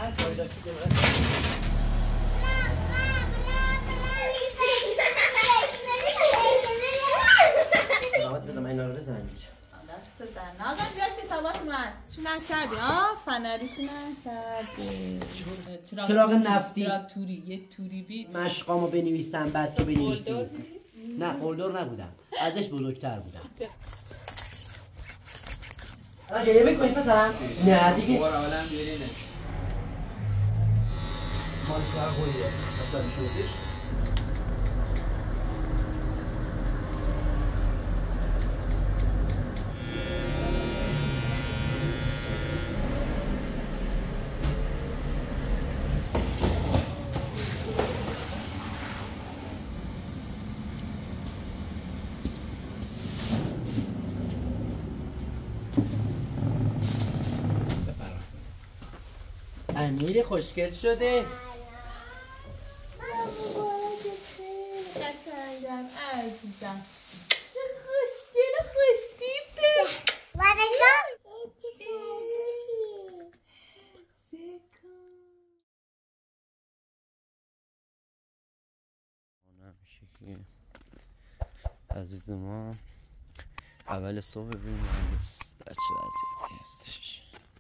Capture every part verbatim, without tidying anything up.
هر کاری داشتی که من سلامت بدم اینا رو بزنم اینجا دست در نازم بیاد کتابات من شونن کردی آه فنری شونن کردی چراغ نفتی چراغ توری یه توری بی مشقامو بنویسم بعد تو بنویسی نه قلدر نبودم ازش بزرگتر بودم آقا گریه میکنی پسرم؟ نه دیگه بار عالم بیرینه مال کار خویه اصلا شدش امیر خوشگل شده قشنگم عزیزم چه خوشگل خوشتیپه ورگم عزیز ما اول صبح ببینیم مهندس در چه وضعیتی هستش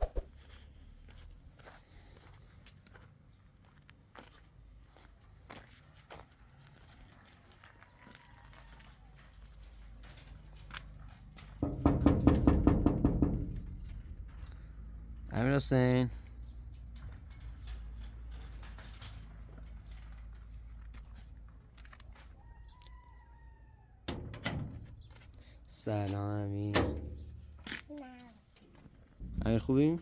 امیر حسین سلام امیر امیر خوبی؟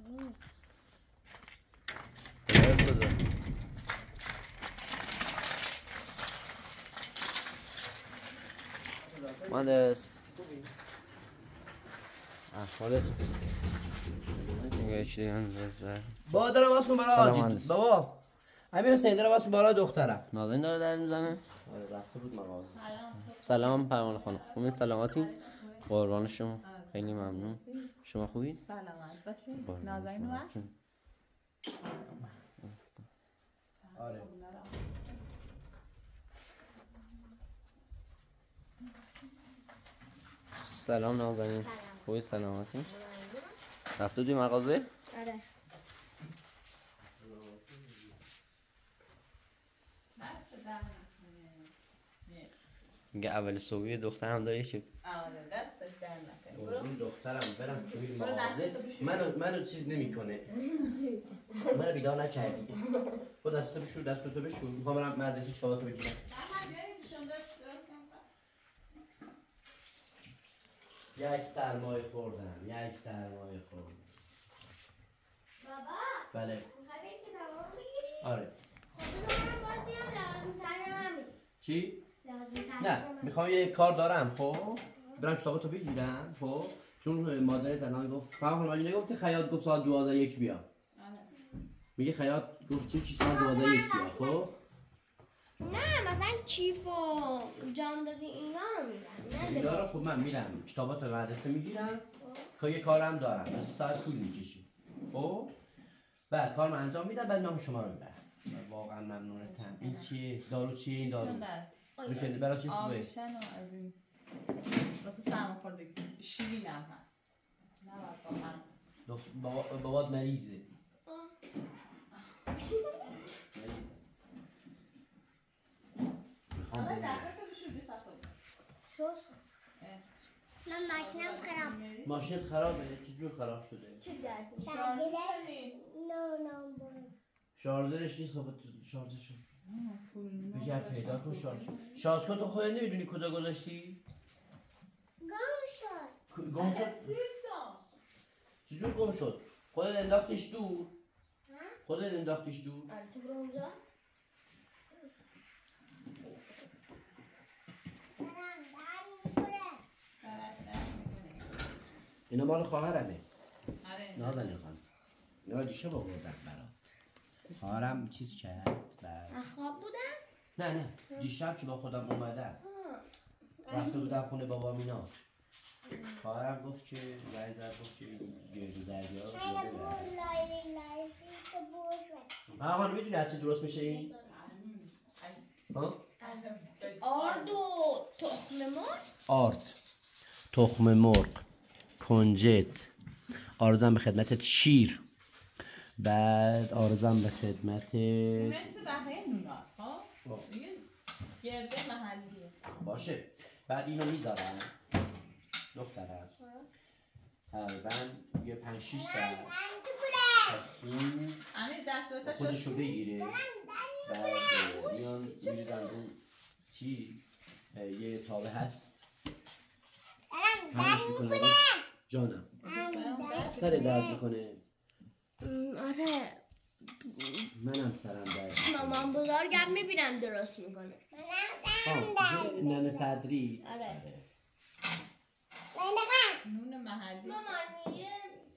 خدا مهندس احوالت بابا داره باز کن برای آجی بابا امیر حسین داره باز کن برای دخترم نازنین داره در میزنه؟ آره رفته بود مغازه سلام پروانه خانم خوبید سلامتی؟ قربان شما خیلی ممنون شما خوبید؟ سلامت باشین نازنین اومد؟ آره سلام نازنین خوبی سلامتی؟ رفته بودی مغازه؟ آره میگه اول صبحی دختر هم داری که آره دستش در نکنه اون دخترم برم توی مغازه منو منو چیز نمیکنه منو بیدار نکردی با دستت بشور دستتو بشور میخوام برم مدرسه کتاباتو بگیرم یک سرمایه خوردم یک سرمایه خوردم بابا بله میخوای بری کتابا بگیری؟ آره خب بذار من باید بیام لازم تر من میدی چی؟ لازم تر نه میخوام یه کار دارم خب برم کتاباتو بگیرم خب چون مادرت الان گفت فهم خانم نگفتی خیاط گفت ساعت دوازده یک بیا میگه خیاط گفت چی چی ساعت دوازده یک بیا خب نه مثلا کیف و جام دادی اینا رو میگم اینا رو خب من میرم کتابات رو مدرسه میگیرم که یه کارم دارم دو ساعت طول میکشه خب بعد کارم انجام میدم بعد من شما رو میبرم واقعا ممنونتم این چیه دارو چیه این دارو روشن برای چی خوبه آبشن و از این واسه سرماخوردگی شیرین هم هست نه دخ... بابا... بابات مریضه حالا دستتو بشور بی تصابه شوست من ماشینم خراب ماشین خرابه چجور خراب شده چی درد شارژرش نیست نه نه برو شارژرش نیست خب شارژر شد بجر پیدا کن شارژ شارژ کن تو خودت نمیدونی کجا گذاشتی گم شد گم شد چجور گم شد خودت انداختیش دور خودت انداختیش دور آره تو برو اونجا اینا مال خواهرمه آره نازنین خانم اینا دیشب آوردم برات خواهرم چیز کرد بعد خواب بودم نه نه دیشب که با خودم اومدم رفته بودم خونه بابا مینا خواهرم گفت که زنگ زد گفت که گردو دریا رو ببرم آقا میدونی از چی درست میشه این؟ ها؟ آرد و تخم مرغ. آرد، تخم مرغ، کنجد، آرزم به خدمتت شیر، بعد آرزم به خدمت مثل بقیه نوناست ها. دیگه گرده محلیه. باشه. بعد اینو میذارم دخترم تقریبا یه پنج شیش ساعت این امیر دستاتش خودشو بگیره. بعد میان میریزن رو چیز یه تابه هست همش میکنه جانم سر درد میکنه. آره منم سرم درد مامان بزرگم میبینم درست میکنه. آه ننه صدری. آره نون محلی. مامان یه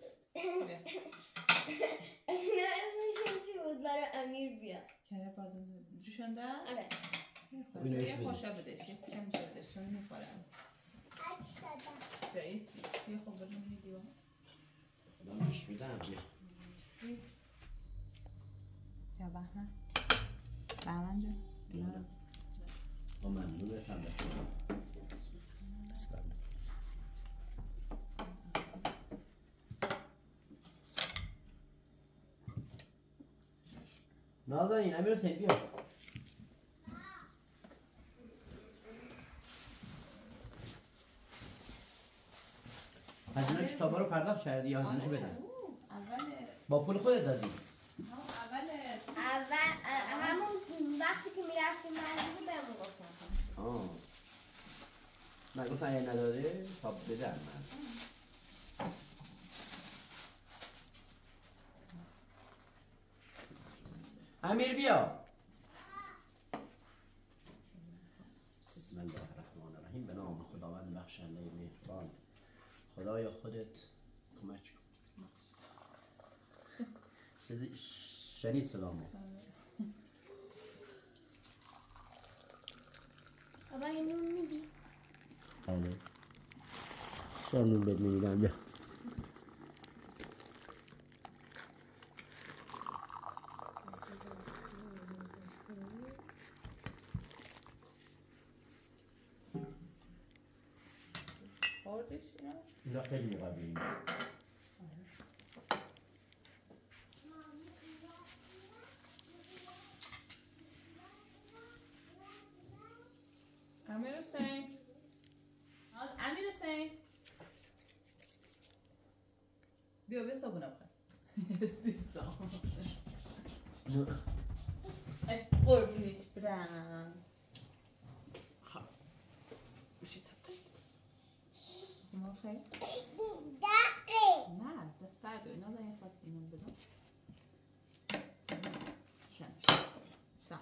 اسمشون چی بود برای امیر بیا. کره بادم جوشنده؟ آره اینو یه ایش بده. خوشا بدش یه خوشا میشه بدش چون میخورم بیایید یه خوب بریم میدیو دارم ایش میدم بیا یا بهمن بهمن جون با ممنونتم بسلام. نازنین امیر حسین بیا. هزینه کتابا رو پرداخت کردی یا هزینه‌شو بدن؟ اول با پول خودت دادی؟ اول اول همون وقتی که میرفتیم مدرسه بهمون گفتن. آه من گفتم اگه نداده تا بدن من. امیر بیا. بسم الله الرحمن الرحیم. به نام خداوند بخشنده مهربان. خدایا خودت کمک کن. صد... شنید صدامو؟ بابا یه نون میدی؟ بله. چرا نون بد نمیدم بیا. خوردش اینا؟ اینا خیلی مقابلی. امیر حسین امیر حسین بیا بیا صابونه بخور سیستم ای قربونش برم خب بشید ما خیلی نه از دست سر بیایی نازن یه خواهد اینون بدم شمش سم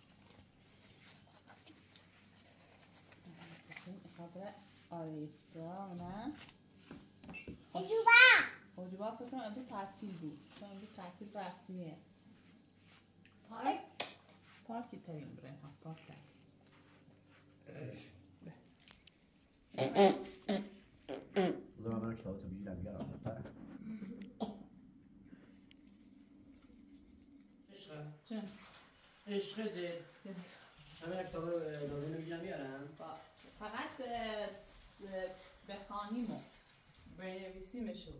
خاطر آریستا نه حجوبا فکر کنم امروز تعطیل بود چون امروز تعطیل رسمیه پارک؟ پارکی ترین بره ها پارک بذار من کتاباتو بگیرم بیارم دخترم. عشقم چون عشق دل همه کتابا رو لازم بگیرم بیارم. فقط به بخوانیمو بنویسیمشو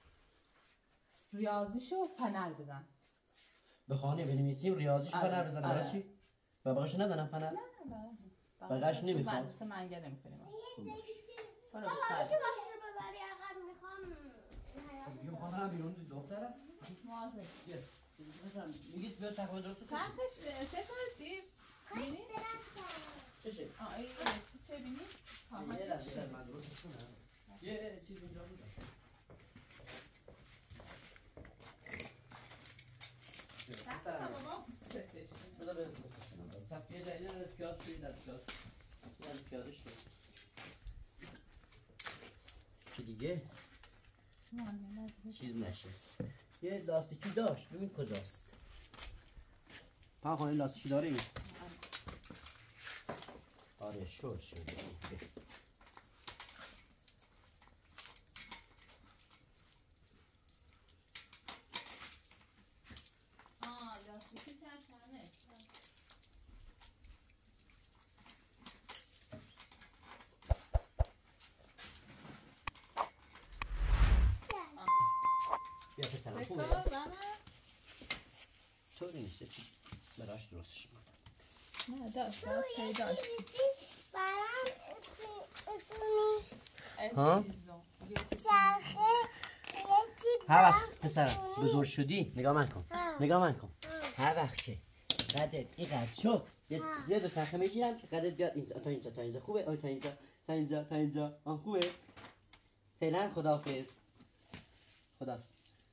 ریاضیشو فنل بدن به خانه بنویسیم ریاضیش آره، فنر بزنم آره. برای چی؟ و بقیش نزنم فنر؟ نه نه بقیش نمیخواد. مدرسه منگه نمیکنیم برو بابا بسر میشه ماشین رو ببری عقب میخوام. بیا میخوام برم بیرون دخترم. مواظب بیا میگید بیا تکوه درست بکنم. سرخش سه تا دیر کاش برفتم. چشه؟ آه این چی چه بینی؟ یه لحظه یه لحظه من درستش کنم. یه چیز اینجا بودم. بابا ستش بذار به استفاده کنم. یه لحظه یه لحظه پیاده شو، یه لحظه پیاده شو. یه لحظه پیاده شو. چی دیگه؟ چیز نشه. یه لاستیکی داشت ببین کجاست. پاخانه لاستیکی داریم؟ آره شد شد. آه لاستیک پسرم بکن خوبه؟ بابا. طوری نیسته چی؟ براش درستش میکنم. نه داشت داشت خیلی داشت برام اسمی ها؟ عزیزم. چرخه یکی هر وقت پسرم بزرگ شدی نگاه من کن نگاه من کن هر وقت که قدت این قد شد یه یه دو چرخه میگیرم که قدت بیاد اینجا تا اینجا تا اینجا خوبه آه تا اینجا تا اینجا تا اینجا آه خوبه فعلا خداحافظ خداحافظ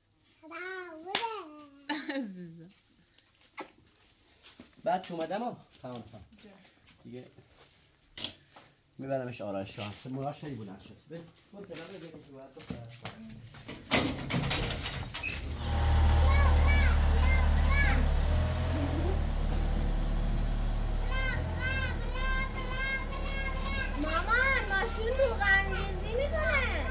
عزیزم. بعد که اومدم ها تمام تمام دیگه میبرمش آرایشگاه هم موراش خیلی بلند شد به برو کنار بگیر که باید بخورم. مامان ماشین رو غنیزی میکنه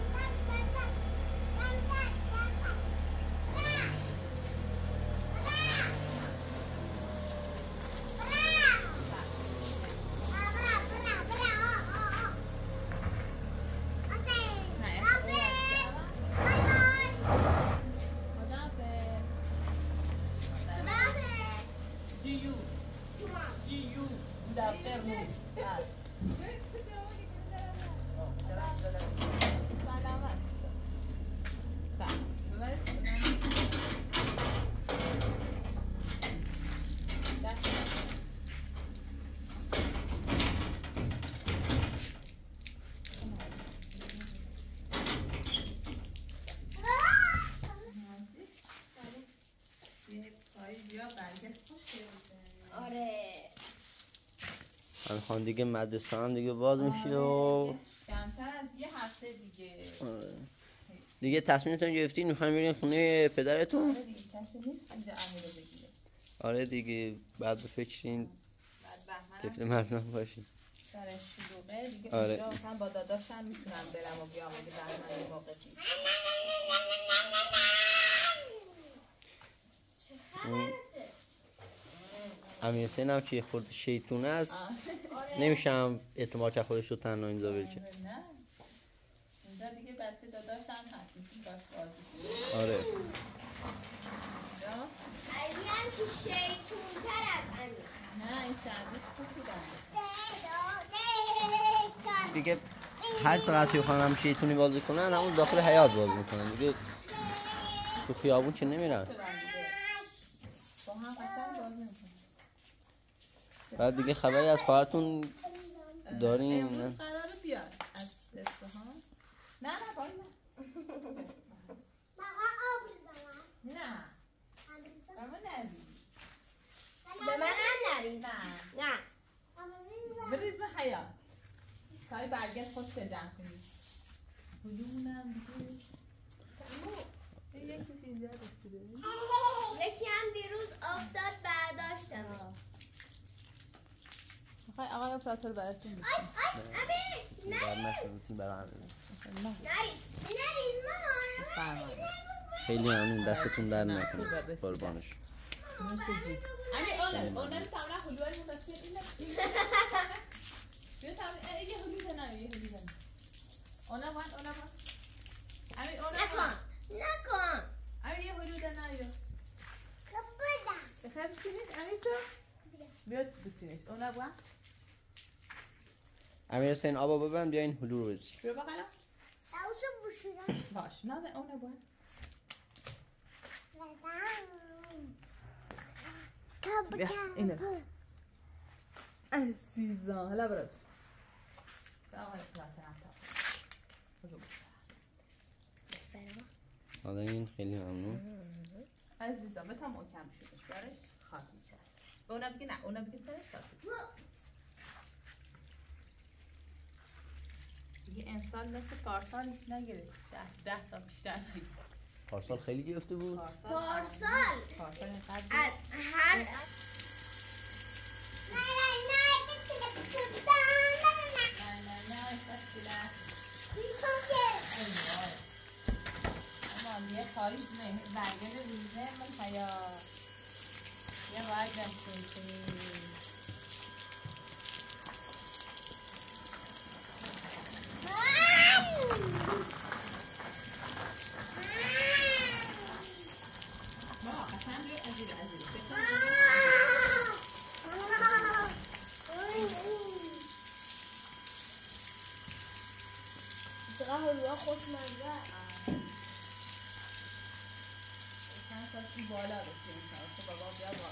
See you. See you. Good afternoon. Yes. سلامت. بله. ببرش کنم. دست. یه پایی بیا برگشت خوش بریزه. آره الان دیگه مدرسه هم دیگه باز میشه و کمتر از یه هفته دیگه. آره. دیگه تصمیمتون گرفتین میخواین برین خونه پدرتون؟ آره دیگه کسی نیست اینجا امیر رو بگیره. آره دیگه بعد بفکرین بعد بهمنم طفل مردم باشین. سرش شلوغه دیگه آره. اونجا مثلا با داداشم میتونم برم و بیام اگه بهمن یه موقع دید. امیر حسین هم که خود شیطون است نمیشم اعتماد که خودش رو تنها اینجا بچه. نه اینجا دیگه بچه داداشم هست میتونی باش بازی کنی. آره اینجا علی هم که شیطون تر از امیر نه این چندش خوبیدن. دیگه هر ساعت که خانم شیطونی بازی کنن همون داخل حیاط بازی میکنن دیگه تو خیابون که نمیرن. شدن دیگه با هم قشنگ بازی میکنن. بعد دیگه خبری از خواهرتون داریم؟ امروز نه قراره بیاد از اصفهان. نه نه باید نه نه اما ندید به من هم نرید نه نه بریز به حیات تایی برگشت خوش به جمع کنید کدومونم دیگه یکی چیز زیاد افتیده یکی هم دیروز افتاد برداشتم میخوای آقای اپراتور براتون آی بشین آی امیر بعد نرید نشدتون برای نرید نرید مامان فرمان خیلی ممنون دستتون در نکنه قربانش. نوش جید امیر اونه اونه رو تمرین حلوه رو مدسته اینه بیا تمرین یه حلوه نه یه حلوه نه اونه وان اونه وان امیر اونه نکن نکن امیر یه حلوه نه یا کبودم بخیر بچینیش امیر تو بیاد بچینیش اونه وان امیر حسین آبا ببند بیا این هلو رو بچی. بیا بقیلا داوزو بشورم باش نه اونه وان بیا اینه عزیزان حالا برات آقای اپراتور هم حالا این خیلی ممنون. عزیزان بتا محکم شدش برش خاطی شد به اونا بگی نه اونا بگی سرش خاطی دیگه امسال مثل پارسال نگرفت ده ده تا بیشتر نگرفت پارسال خیلی گرفته بود. پارسال پارسال پارسال اینقدر از هر نه نه نه نه نه نه اما یه کاری برگرد ریزه من حیا یه باید دستون کنی عزیز عزیز چقدر حلوه خوشمزه. چند سال این بالا بسیم تو بابا بیا با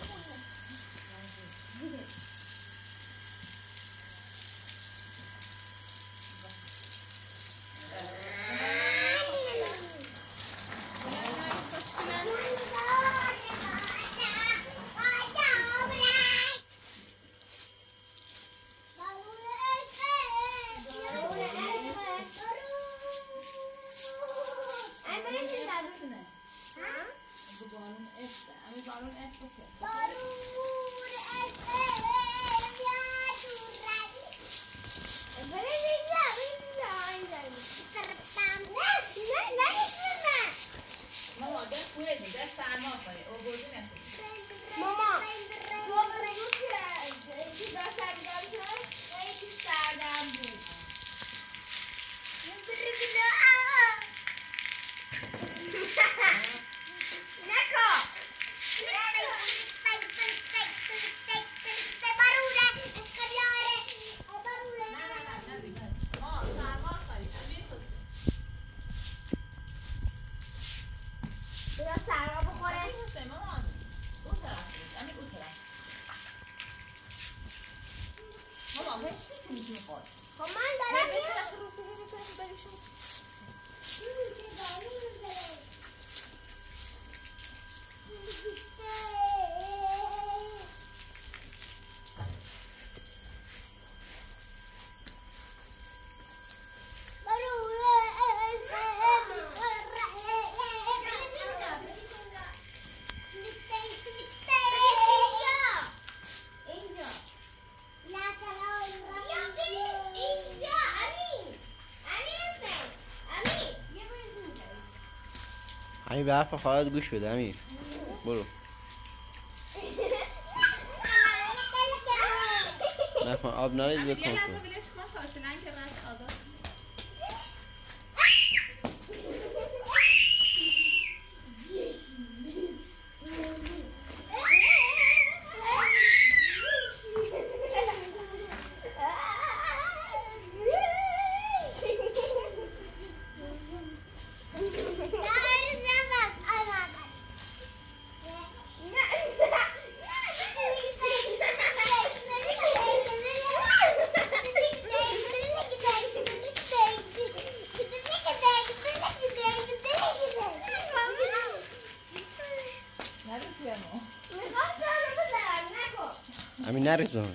امیر به حرف خواهد گوش بده امیر برو نکن آب نرید بکن یه تو لحظه بلش کن تا شنن که رد آداد امیر نریزون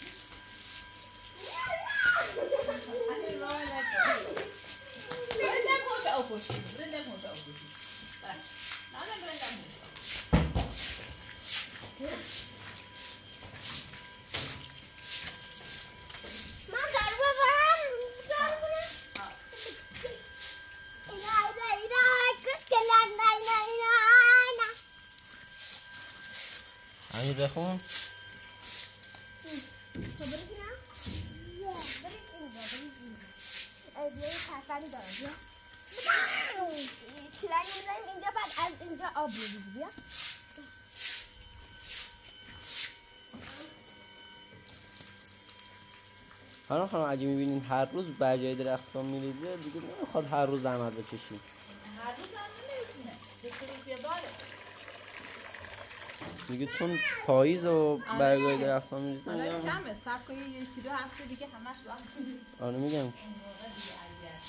امیر بخون شیلنگ می‌ذاریم اینجا بعد از اینجا آب می‌ریزی بیا حالا خانم اگه می‌بینین هر روز بر جای درختان می‌ریزه دیگه نمیخواد هر روز زحمت بکشید هر روز هم نمیتونه یکی یه باره دیگه چون پاییز و برگای درختان می‌ریزه حالا میگم کمه صرف کنی یکی دو هفته دیگه همش وقت آره میگم اون موقع دیگه اذیت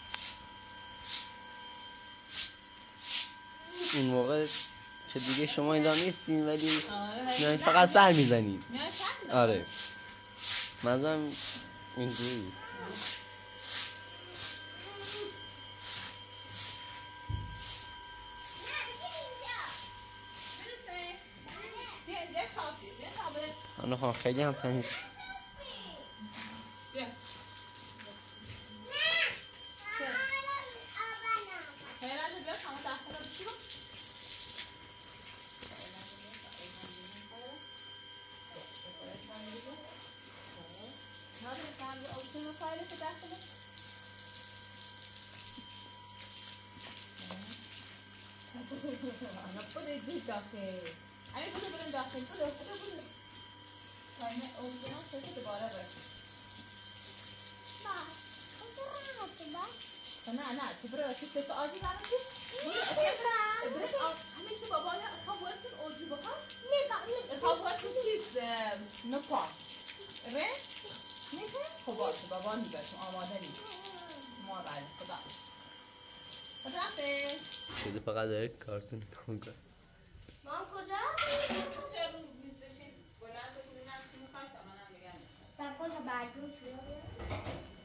اون موقع که دیگه شما اینجا نیستین ولی آره نه فقط سر میزنید میای چند آره منظورم اینجوری بود. آنها خان خیلی هم تمیز آنها بوده دید داخل امی بوده برن داخل بوده بوده بوده تاینه اوزگنان سه دوباره برد با خود را با نه نه تو برای تو سه آجی برن که بوده برد آب همین که بابای اخواب ورکن اوجو بخواد نگاه نگاه اخواب ورکن چیز نپا ره نیکن خب باشه بابا نیبرشون آماده نیست ما بله خدا خدا حافظ شده فقط داره کارتون کن کن مام کجا؟ کجا رو میز بشین بلند بشین من چی میخوای تا منم بگم سب کن تا برگی و شروع بیارم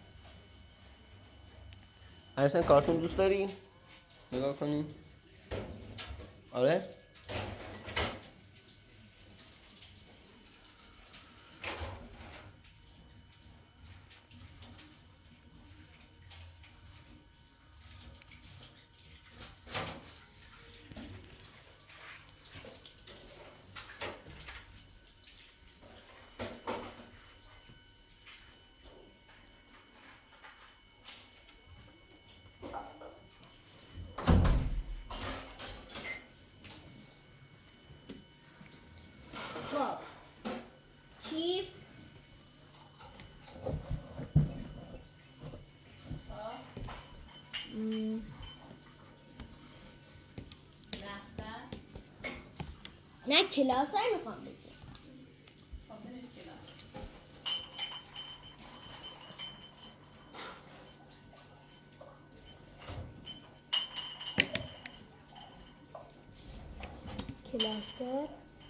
ارسن کارتون دوست داری؟ نگاه کنی؟ آره؟ خب کیف رفتن نه کلاس های میخوام بگیم خب بنویس کلاس کلاسر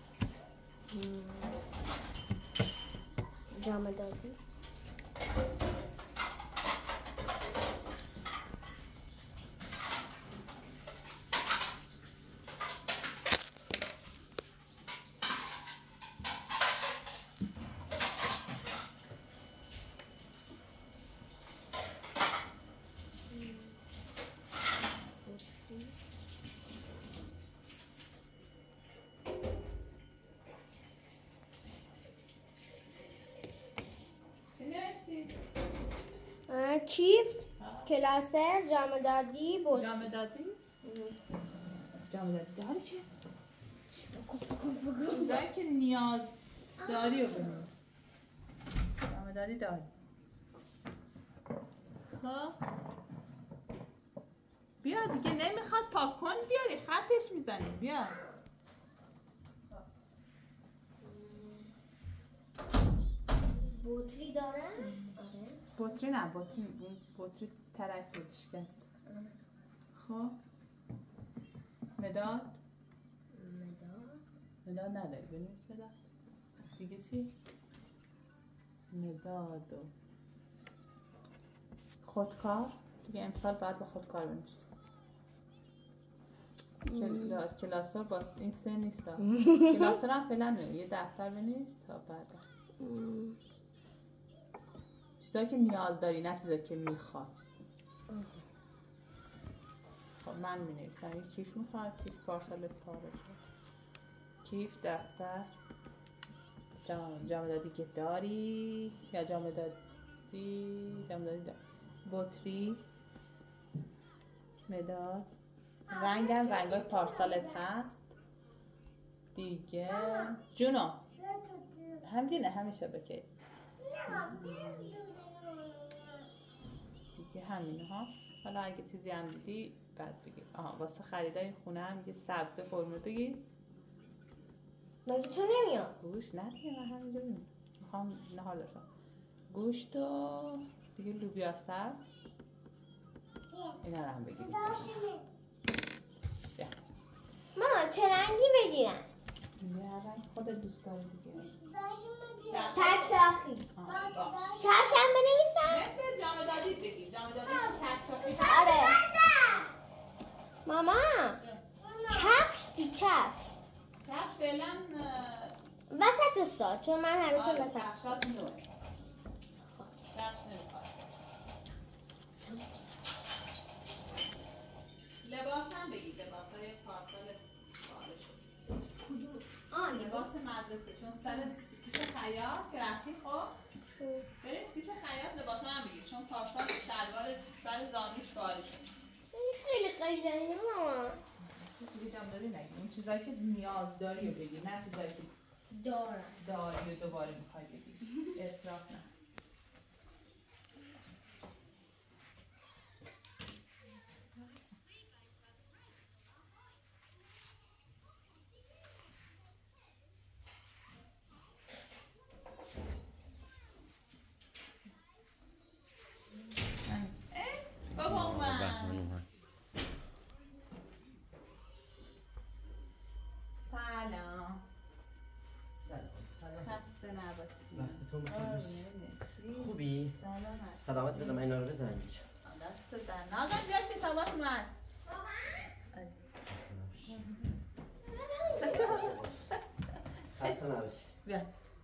جامعه دادی چی نوشتی؟ کیف کلاسر جامعه دادی بود جامعه دادی؟ جامعه دادی داری چی؟ چیزایی که نیاز داری رو بنویس جامعه دادی داری خب بیا دیگه نمیخواد پاک کن بیاری خطش میزنیم بیا بطری دارم آره بطری نه بطری بطری ترک بود شکست خب مداد مداد مداد نداری بنویس مداد دیگه چی؟ مداد و خودکار دیگه امسال باید با خودکار بنویس کلا... کلاسور با این سه نیست کلاسور هم فعلا نه یه دفتر بنویس تا بعد چیزایی که نیاز داری نه چیزایی که میخواد خب من مینویسم یک کیف میخواد کیف پارسال پاره شد کیف دفتر جام جام دادی که داری یا جام دادی جام دادی داری بطری مداد رنگم رنگای پارسالت هست دیگه جونو همینه همیشه بکی دیگه همینه ها حالا اگه چیزی هم دیدی بعد بگیر آها واسه خریدای خونه هم یه سبز قرمه بگیر مگه تو نمیاد گوشت نه دیگه من همینجا میمونم میخوام نهار داشتم گوشت و دیگه لوبیا سبز اینا رو هم بگیرید بیا ماما چه رنگی بگیرم یه رنگ خودت دوست داری دیگه تک ساخی کفشم بنویسم مثل جامعه دادی بگیر جامعه دادی تک ساخی آره ماما کفش دی کفش کفش فعلا وسط سال چون من همیشه آره وسط سال کفشات نوع کفش نمیخواد لباس هم بگیر لباس های پارسال پاره شد آه لباس مدرسه چون سر پیش خیاط که رفتی خب برید پیش خیاط لباس هم بگیر چون پارسال شلوار سر زانوش پاره شد خیلی قشنگه ماما دیگه جمع داری نگی. اون چیزایی که نیاز داری رو بگی، نه چیزایی که دارم داری و دوباره میخوای بگی. اسراف نه. بابا اومد. بهمن اومد. سلام. سلام سلام خسته نباشی. وقتتون بخیر آره، باشه. مرسی. خوبی؟ سلام هست. سلامت بدم اینا رو بزنم بیچ دست در نازم بیا کتابات اومد. خسته نباشی بیا.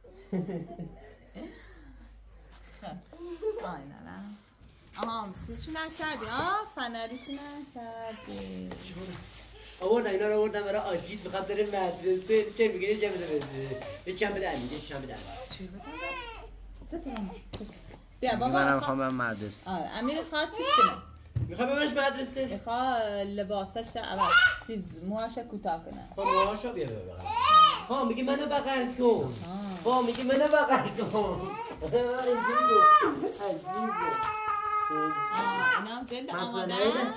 آینه نه. آها چیزشو نکردی آه فنریشو نکردی. آوردن اینا رو آوردن برای آجیت میخواد بره مدرسه چه میگه چه بده بده یه چند بده امید یه چند بده امید چی بدم؟ ستم. بیا بابا منم خوا- میخوام برم مدرسه. آره امیر خواد چیز کنه. میخوای ببرش مدرسه؟ میخواد لباسش عوض چیز موهاش کوتاه کنه. با موهاشو بیا بیا بغل ها میگه منو بغل کن ها میگه منو بغل کن اینجوری گفت عزیزه آه اینا هم جلد آماده.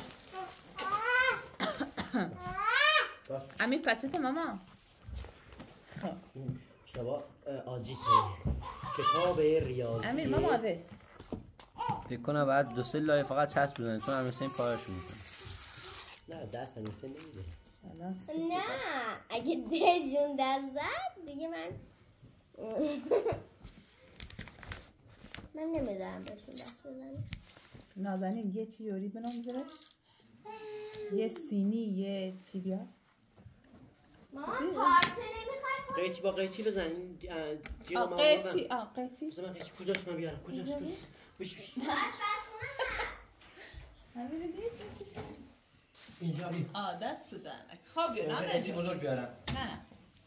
امیر پچت ماما. خب کتابا آجیته کتاب ریاضی امیر ماما بس. فکر کنم بعد دو سه لایه فقط چسب بزنید چون همیشه این کارشو میکنه. نه دست همیشه نمیده نه اگه دشون دست زد دیگه من من نمیدارم بهشون دست بزنم. نازنین یه چی یوری بنام زیرش. یه سینی یه چی بیا. ماما پارچه نمیخوای؟ قیچی با قیچی بزن این جیغ ما قیچی آه قیچی. بزن من قیچی کجاست من بیارم کجاست کجاست بش بش امیر نیست میکشه. اینجا بی آه دست دارن. خب بیا قیچی نازنین. بزرگ بیارم نه نه.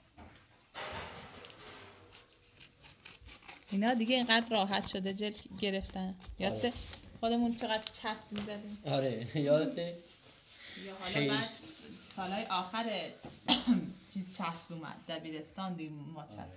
اینا دیگه اینقدر راحت شده جلد گرفتن. یادت خودمون چقدر چسب می‌زدیم. آره یادته یا حالا خیلی. بعد سالهای آخر چیز چسب اومد دبیرستان دیگه ما چسب.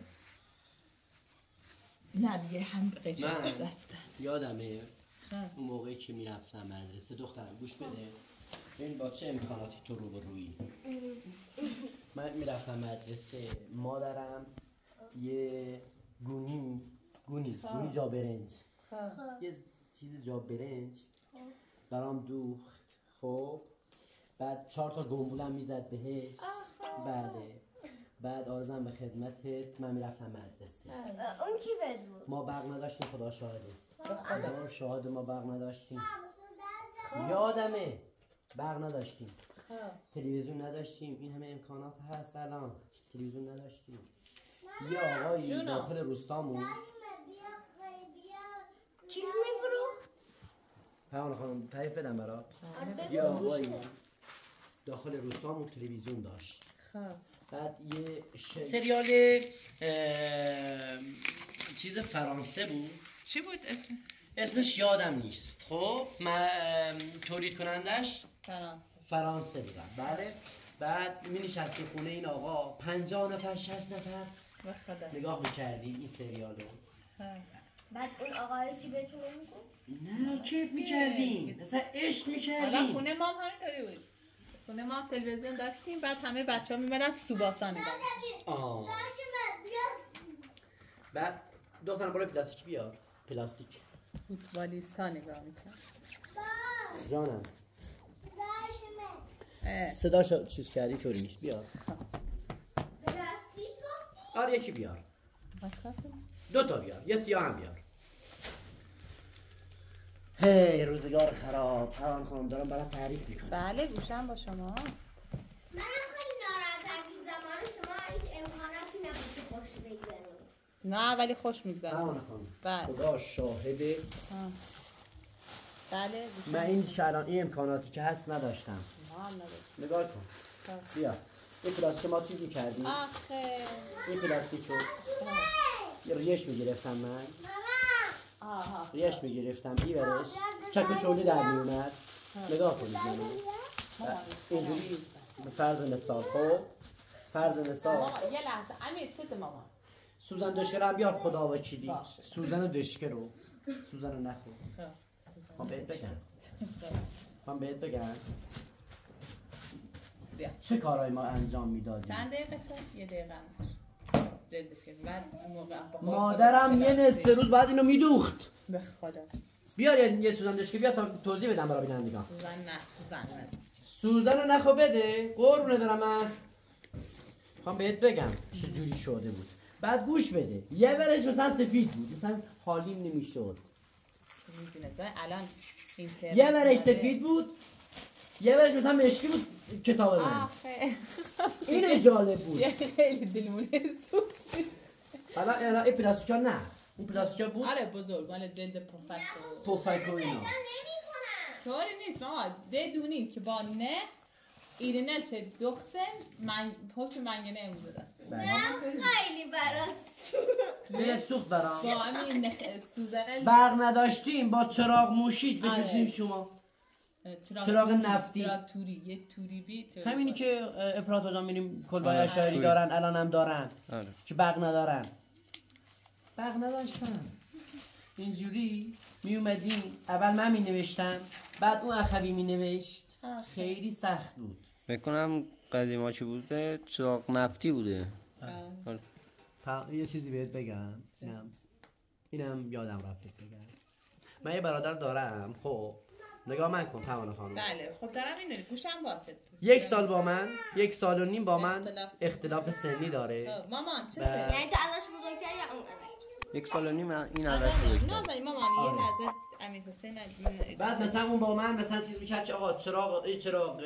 نه دیگه هم قیچی من دست یادمه خب. اون موقعی که میرفتم مدرسه دخترم گوش بده ببین با چه امکاناتی تو رو به روی من میرفتم مدرسه مادرم یه گونی گونی خب. گونی جا برنج خب. یه چیز جا برنج برام دوخت خب بعد چهار تا گنبولم میزد بهش بله بعد آرزم به خدمتت من میرفتم مدرسه اون کی بد بود؟ ما برق نداشتیم خدا شاهده به خدا. خدا شاهد ما برق نداشتیم یادمه برق نداشتیم خب. تلویزیون نداشتیم این همه امکانات هست الان تلویزیون نداشتیم یه آقایی جونم. داخل روستامون کیف میفروخت؟ پروانه خانم تعریف بدم برات آره یه بگو آقایی گوش میدم. داخل روستامون تلویزیون داشت خب. بعد یه ش... سریال اه... چیز فرانسه بود چی بود اسم؟ اسمش یادم نیست خب من تولید کنندش فرانسه. فرانسه بودن بله بعد می نشستی خونه این آقا پنجاه نفر شصت نفر به خدا. نگاه میکردیم این سریالو خب. بعد اون آقای چی بهتون میگفت؟ نه کیف میکردیم مثلا عشق حالا میکردیم خونه ما هم همینطوری بود. خونه ما هم تلویزیون داشتیم بعد همه بچه ها میمدن سوباسا نگاه می‌کردن. آه بعد دخترم بالا پلاستیک بیار پلاستیک فوتبالیست ها نگاه میکرد. جانم اه. صداشو چیز کردی طوری نیست بیار پلاستیک گفتی؟ آره یکی بیار دو تا بیار یه سیاه هم بیار هی روزگار خراب پران خانم دارم برای تعریف میکنم بله گوشم با شماست. منم خیلی ناراحتم که زمان شما هیچ امکاناتی نبود که خوش بگذرونید. نه ولی خوش میگذره. پران خانم بله. خدا شاهده ها. بله گوشم. من این که الان این امکاناتی که هست نداشتم ما هم نداریم. نگاه کن بیا این پلاستیک ما چیز میکردیم آخه. این پلاستیک رو یه ریش میگرفتم من آها. ریش میگرفتم بیبرش چک و چولی در میومد نگاه کنید منو اینجوری به فرض مثال خب فرض مثال آقا یه لحظه امیر چه مامان سوزن دشکه رو بیار خدا وکیلی باشه. سوزن دشکه رو سوزن رو نخور من بهت بگم من بهت بگم بیا. چه کارهای ما انجام میدادیم چند دقیقه شد؟ یه دقیقه جلد فیلم بعد اون موقع با خود مادرم یه نصف روز بعد اینو میدوخت به خدا بیار یه یه سوزن دشکه بیار تا توضیح بدم برای بینندگان سوزن نه سوزن نه سوزن رو نخو بده قربونه دارم من میخوام بهت بگم چه جوری شده بود بعد گوش بده یه ورش مثلا سفید بود مثلا حالیم نمیشد میدونه الان اینترنت یه ورش اومده. سفید بود یه ورش مثلا مشکی بود کتاب من آخه اینش جالب بود یه خیلی دلمونه سوخت حالا الان این پلاستیکا نه این پلاستیکا بود آره بزرگ مال جلد پفک و پفک و اینا طوری نیست ماما بدونیم که با نه ایرینل چه دختن من حکم منگنه امزده خیلی برات دلت سوخت برام با همین نخ... سوزنه برق نداشتیم با چراغ موشید آره. بشوشیم شما چراغ, چراغ توری. نفتی. چراغ توری یه توری بی توری همینی که اپراتور جان میریم کلبای آره. اشعاری توی. دارن الان هم دارن آره که برق ندارن برق نداشتن اینجوری می اومدیم اول من می نوشتم بعد اون اخوی می نوشت آه. خیلی سخت بود بکنم قدیما چی بوده چراغ نفتی بوده آره. تا یه چیزی بهت بگم اینم اینم یادم رفت بهت بگم من یه برادر دارم خب نگاه من کن پروانه خانم بله خب دارم اینو گوشم باشه یک سال با من یک سال و نیم با من اختلاف سنی. اختلاف سنی داره خب، مامان چه بله. داری؟ یعنی تو ازش بزرگتری یا اون ازش یک سال و نیم این آره، عدد بوده نازنین مامان یه آره. لحظه امیر حسین از- بعد مثلا اون با من مثلا چیز میکرد که آقا چراغ این چراغ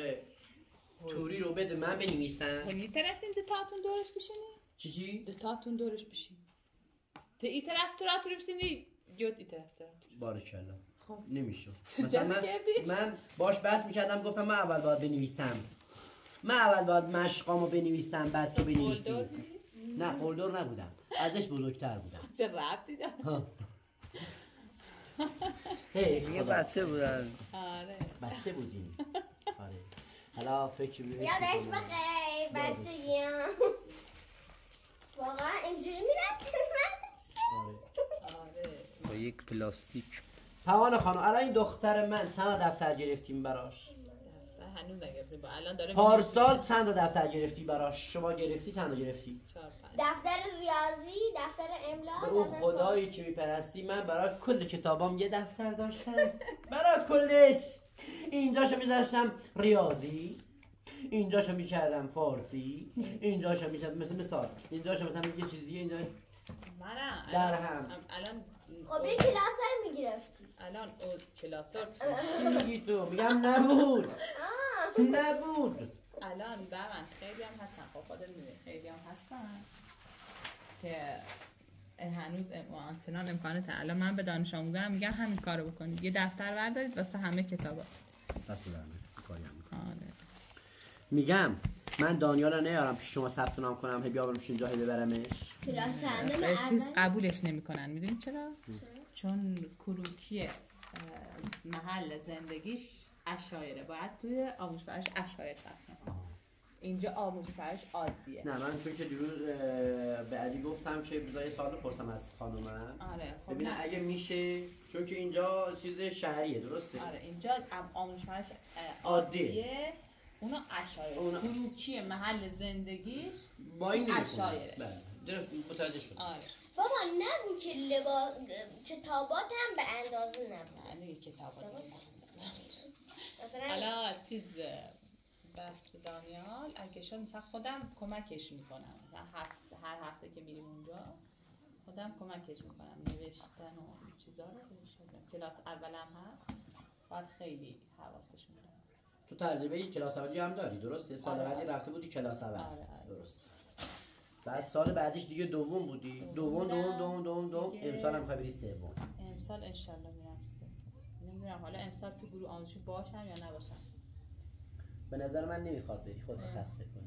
توری رو بده من بنویسم خب میتونستین دوتاتون دورش بشینی؟ چی چی؟ دوتاتون دورش بشین تو این طرف تراتور بشینی جوت این طرف تراتور بارکلا خب نمیشد چه مثلا من, کردی؟ من باش بحث میکردم گفتم من اول باید بنویسم من اول باید مشقامو بنویسم بعد تو بنویسی قلدر نه قلدر نبودم ازش بزرگتر بودم چه ربطی داره؟ هی یه خدا. بچه بودن آره بچه بودیم آره حالا فکر بهش یادش می‌کنم. بخیر بچگیم واقعا اینجوری میرفت آره. آره با یک پلاستیک پروانه خانم الان این دختر من چند تا دفتر گرفتیم براش دفتر هنوز نگرفتیم با الان داره پارسال چند تا دفتر گرفتی براش شما گرفتی چند تا گرفتی چهار پنج دفتر ریاضی دفتر به املا اون دفتر خدایی که میپرستی من برای کل کتابام یه دفتر داشتم برای کلش اینجاشو میذاشتم ریاضی اینجاشو میکردم فارسی اینجاشو میشد مثل مثال اینجاشو مثلا یه چیزی اینجا منم در هم. فارسی. خب یه کلاسر میگرفتی الان او کلاسات چی میگی تو میگم نبود نبود الان بر من خیلی هم هستن خب خودت میدونی خیلی هم هستن که هنوز آنچنان امکانات الان من به دانش آموزان میگم همین کارو بکنید یه دفتر بردارید واسه همه کتابا دست درنه کاری هم می‌کنم. آره میگم من دانیال رو نیارم پیش شما ثبت نام کنم هی بیارمش اینجا هی ببرمش کلاس به اول چیز قبولش نمیکنن میدونی چرا؟ چون کروکی اه، محل زندگیش اشایره باید توی آموزش پرورش اشایر ثبت کنه اینجا آموزش پرورش عادیه نه من چون که دیروز اه، به علی گفتم که بذار یه سوال بپرسم از خانومم آره خب ببینم نه. اگه میشه چون که اینجا چیز شهریه درسته آره اینجا ام- آموزش پرورش اه، عادیه. عادیه اونا اشایر اونا- کروکی محل زندگیش با این نمی‌کنه. اشایره. بله درست متوجه شدم آره بابا نگو که لباس کتابات هم به اندازه نبود یعنی کتابات مثلا حالا چیز بحث دانیال اگه شد مثلا خودم کمکش میکنم مثلا هفت هر هفته که میریم اونجا خودم کمکش میکنم نوشتن و چیزا رو نوشتم کلاس اولم هست باید خیلی حواسش میکنم تو تجربه کلاس اولی هم داری درسته سال آره، بعدی آره. رفته بودی کلاس اول آره، آره. درست بعد سال بعدیش دیگه دوم بودی دوم دوم دوم دوم دوم دیگه- امسال هم می‌خوای بری سوم امسال انشالله میرم سه نمیدونم حالا امسال تو گروه آموزشی باشم یا نباشم به نظر من نمیخواد بری خودت خسته کنی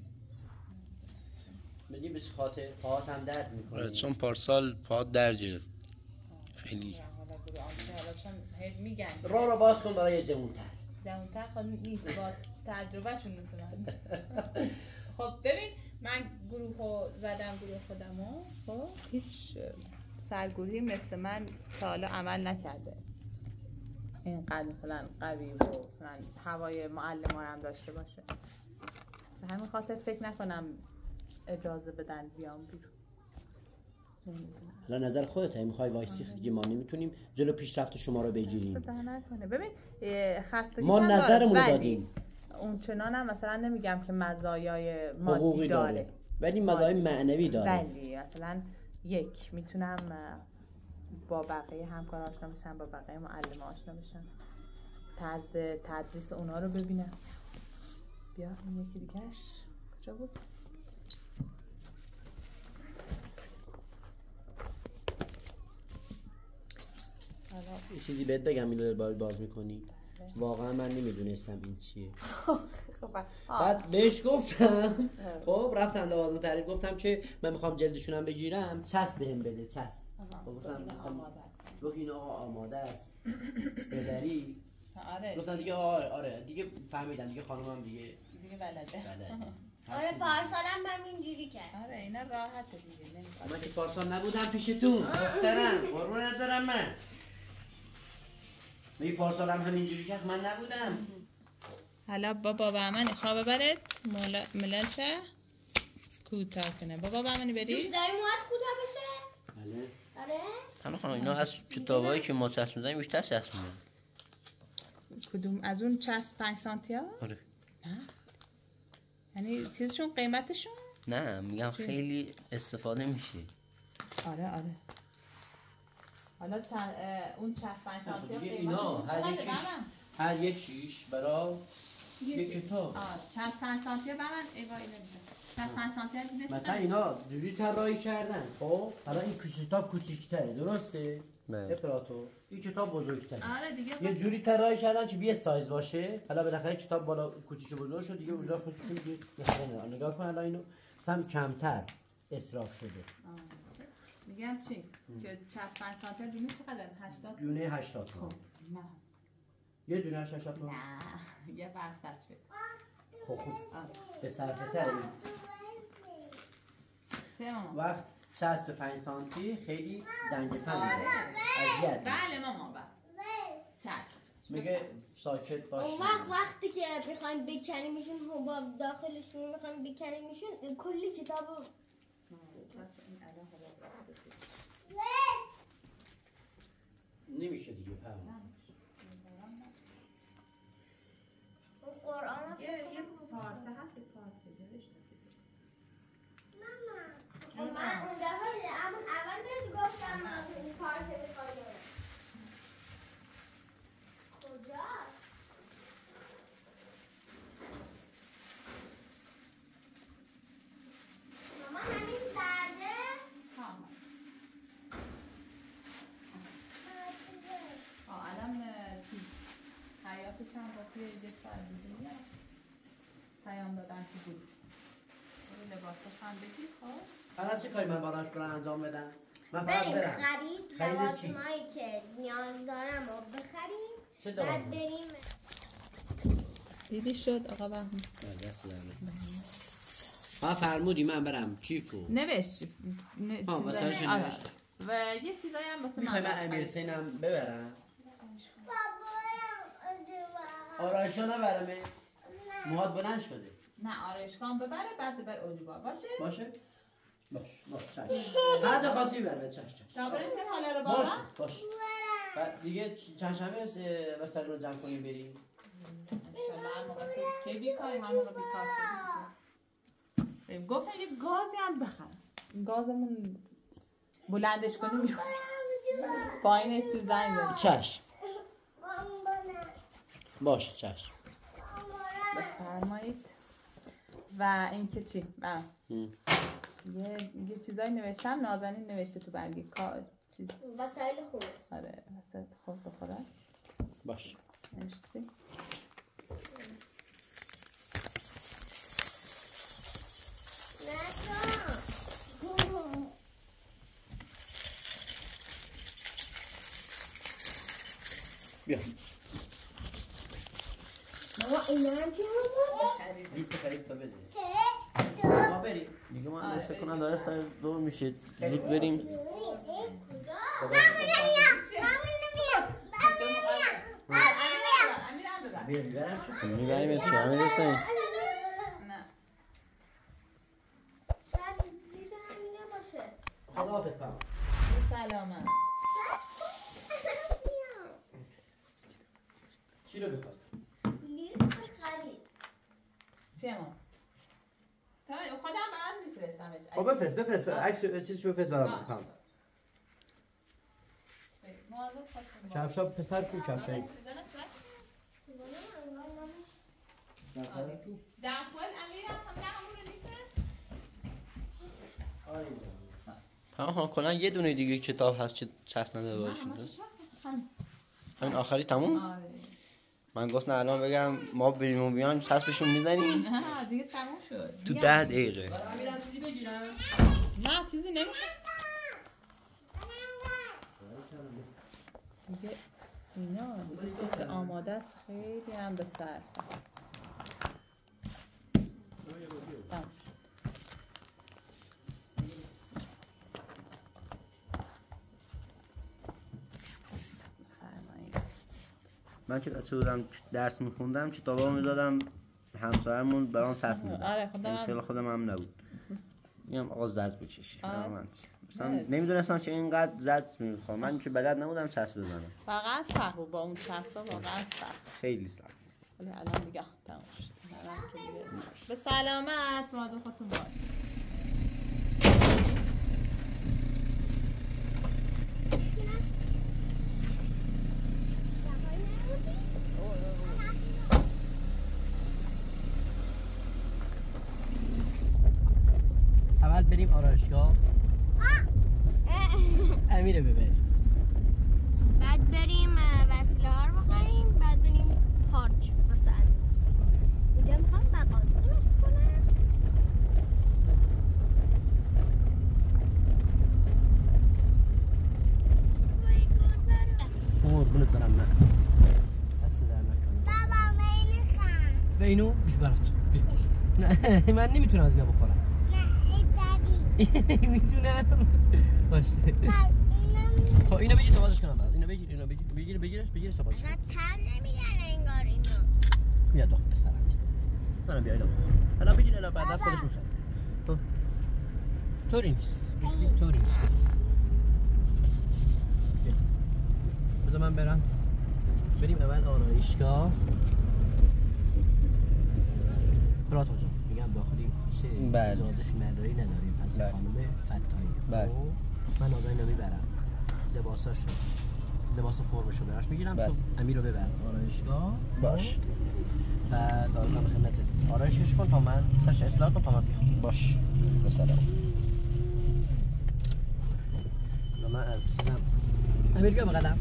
بدی به خاطر پاهات هم درد آره، میکنه چون پارسال پا در گرفت خیلی حالا گروه آموزشی حالا چون هی میگن راه رو باز کن برای جوان‌تر جوان‌تر خود نیست با تجربهشون مثلا. خب ببین من گروه ها زدم، گروه خودمو، خب هیچ سرگروهی مثل من تا حالا عمل نکرده اینقدر مثلا قوی و مثلا هوای معلم ها هم داشته باشه. به همین خاطر فکر نکنم اجازه بدن بیام بیرون. حالا نظر خودت میخوای وایسی دیگه ما نمیتونیم جلو پیشرفت شما رو بگیریم. ببین خستگی ما نظرمون رو دادیم. اون چنان هم مثلا نمیگم که مزایای مادی داره. داره ولی مزایای معنوی داره. ولی مثلا یک میتونم با بقیه همکار آشنا بشم، با بقیه معلم آشنا بشم، طرز تدریس اونا رو ببینم. بیا این یکی دیگهش کجا بود؟ یه چیزی بهت بگم اینو باز باز میکنی. واقعا من نمیدونستم این چیه. بعد بهش گفتم خب رفتم لوازم تحریر گفتم که من میخوام جلدشونم بگیرم، چسب بهم بده، چسب. گفتم گفت این آقا آماده است ببری. آره گفتم دیگه آره آره دیگه فهمیدم دیگه خانومم دیگه دیگه بلده. آره پارسالم هم اینجوری کرد. آره اینا راحته دیگه نمیخواد. من که پارسال نبودم پیشتون دخترم قربونت دارم. من می پارسال هم همینجوری کرد من نبودم. حالا بابا بهمنی خواه ببرد ملل شه کوتاه کنه. بابا بهمنی بری؟ دوست داری موهات کوتاه بشه؟ بله. آره؟ خانم خانم اینا از کتابایی که ما چسب می‌زنیم بیشتر چسب می‌زنیم. کدوم از اون چسب پنج سانتی ها؟ آره. نه. یعنی چیزشون قیمتشون؟ نه میگم خیلی استفاده میشه. آره آره. حالا چند اون چسب پنج سانتی ها اینا هر یکیش هر یکیش برای یک کتاب. آه چسب پنج سانتی ها بمن ایوا اینا میشه. چسب پنج سانتی ها دیگه مثلا اینا جوری طراحی کردن. خب حالا این کتاب کوچیک‌تره درسته؟ اپراتور این کتاب بزرگتره. آره دیگه یه جوری طراحی کردن که یه سایز باشه. حالا بالاخره کتاب بالا کوچیک بزرگ شد دیگه اونجا خودشون دیگه مثلا نگاه کن الان اینو مثلا کمتر اسراف شده. میگم چی؟ که چسب پنج سانتی دونه چقدر؟ هشتاد؟ دونه هشتاد تومن. نه. یه دونه هشتاد تومن؟ نه. یه بستش بده. خب خوب. به صرفه تر وقت چسب پنج سانتی خیلی دنگ فنده. اذیت. بله ماما بله. چشم. میگه ساکت باشی. اون وقت وقتی که بخواین بکنیمشون حباب داخلشون میخواین بکنیمشون کلی کتابو نمیشه دیگه پرم. قرآن یه یه پارچه هست پارچه دلش ماما من اون دفعه همون اول بهت گفتم من این پارچه بخوایم کجا؟ ماما همین زرده؟ ها آه الان حیاتش هم با توی یه سال دیگه پیام دادن که بود لباسش هم بگیر. خب حالا چه کاری من باراش برم انجام بدم؟ من فقط بریم برم خرید لباسمایی که نیاز دارم و بخریم. چه بعد دارم؟ بریم دیدی شد آقا بهمن دست دارم ها فرمودی من برم چیکو نوشت ها واسه چه نوشت و یه چیزایی هم واسه میخوای من من امیر حسینم ببرم بابا آرایشا نبرمه موهات بلند شده نه آرایشگاه ببره بعد ببر اوجبا باشه باشه باش باش چشم هر جا خواستی ببر چشم چشم شابره که حالا رو باشه بابا باشه بعد دیگه چهارشنبه وسایل رو جمع کنیم بریم انشالله هر موقع که کی بیکاری هر موقع بیکار شدیم گفتن یه گازی هم بخرم گازمون بلندش کنیم میشه پایینش چیز زنگ داریم چشم باشه چشم بفرمایید. و این که چی؟ آه. یه یه چیزایی نوشتم نازنین نوشته تو برگی کار چیز وسایل خوب آره وسایل خوب بخوره باشه نوشتی بیا بابا اینا هم که بیست خرید تا بده که ما بریم دیگه من فکر کنم داره سر دور میشه زود بریم. کجا؟ من نمیام من نمیام من نمیام بیا میبرم چون میبریم تو همه رسیم. نه شاید زیر همینه باشه خدا حافظ پاما سلامت. چی رو بخواد؟ لیست خرید چی ما؟ تمام خودم بعد میفرستمش. خب بفرست بفرست عکس چیزشو بفرست برام پام کفشا پسر کو کفشا دخول امیرم هم نه همون نیست. ها کلا یه دونه دیگه کتاب هست که چسب نداره باشین. همین آخری تموم. آره. من گفتم الان بگم ما بریم و بیان چسبشون میزنیم نه دیگه تموم شد. تو ده دقیقه. امیرم چیزی بگیرم نه چیزی نمیشه. دیگه اینا دیگه که آماده است خیلی هم به صرف. تموم شد. فرمایید. من که بچه بودم درس میخوندم کتابا میدادم همسایه‌مون برام چسب می‌زد. آره خودم خیلی خودم هم نبود. میگم آقا زد بچشی. آره. من مثلا نه. نمیدونستم که اینقدر زد میخوام. من که بلد نبودم چسب بزنم. واقعا سخت بود با اون چسبا واقعا سخت. خیلی سخت. ولی الان دیگه تموم شد. الان که دیگه به سلامت مادر خودتون باش. اول بریم آرایشگاه امیر ببریم بعد بریم وسیله ها رو بخریم بعد بریم پارک واسه امیر. اینجا میخوام مغازه درست کنم. وای گربه قربونت برم من دست در نکنم بابا من نخوام. و اینو بی برات بی. نه من نمیتونم از اینا بخورم نه اداری میتونم باشه خب اینو بگیر تا بازش کنم برات اینو بگیر اینو بگیر بگیر بگیرش بگیرش تا بازش کنم نه تم نمیگن انگار اینا. بیا داخل پسرم بیا بیا اینو بخور حالا بگیر الان بعدا خودش میخوره خب طوری نیست طوری نیست بیا. بذار من برم بریم اول آرایشگاه برات آجا میگم داخلی چه بله. اجازه فیلمبرداری نداریم از این بله. خانم فتایی بله. خب، من نازنین رو میبرم لباساشو لباس فرمشو براش میگیرم بله. تو امیر رو ببر آرایشگاه باش. بعد آرزم به خدمت آرایشش کن تا من سرش اصلاح کن تا من بیام باش. به سلام. و من از چیزم امیر بیا بغلم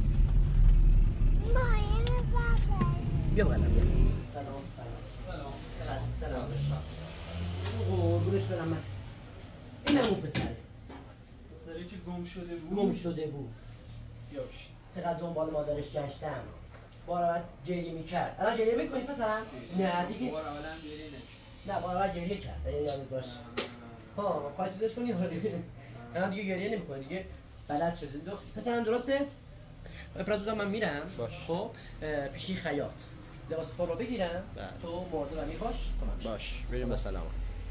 ماین بابا بیا بغلم بیا سلام سلام سلام سلام قربونش برم من اینم اون پسره پسری که گم شده بود گم شده بود یاش چقدر دنبال مادرش گشتم بارا گریه میکرد الان گریه میکنی پسرم؟ نه دیگه بار عالم گریه نکرد. نه بارا گریه کرد یادت باشه ها خواهی چیزش کنی الان دیگه گریه نمیکنی دیگه بلد شده دو پسرم درسته؟ پراتوزا من میرم باش. خب پیشی خیاط لباس خور رو بگیرم بله. تو مرده و میخواش کنم باش. بریم به سلام.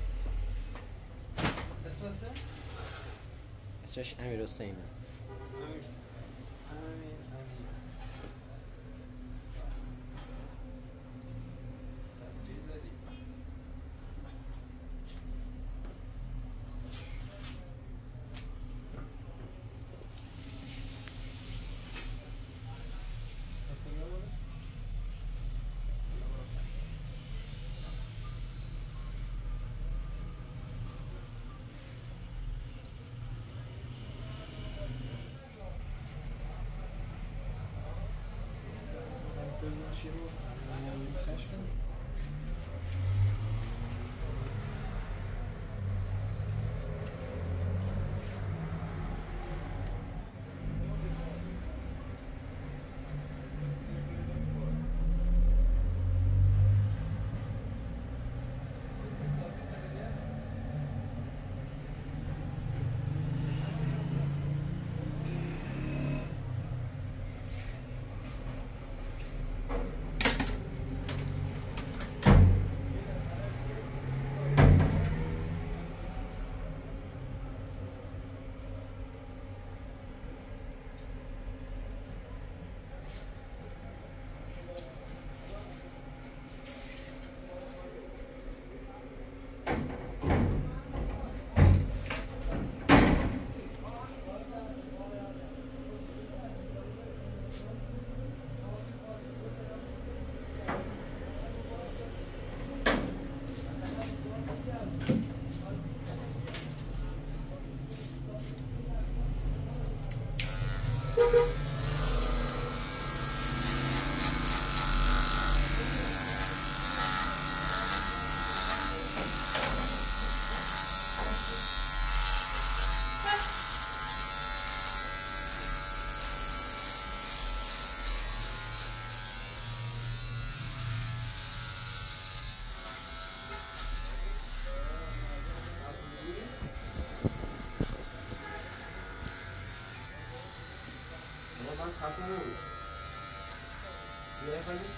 اسمت چه؟ اسمش امیر حسینه. امیر امیر امیر سطری زدی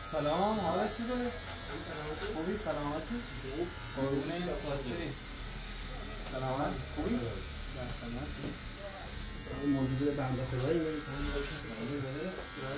سلام، حالت چطوره؟ خوبی؟ سلامتی؟ قربونه این چطوری؟ سلامت؟ خوبی؟ در خدمتی؟ این موجود بنده خدایی میگه تمام باشه.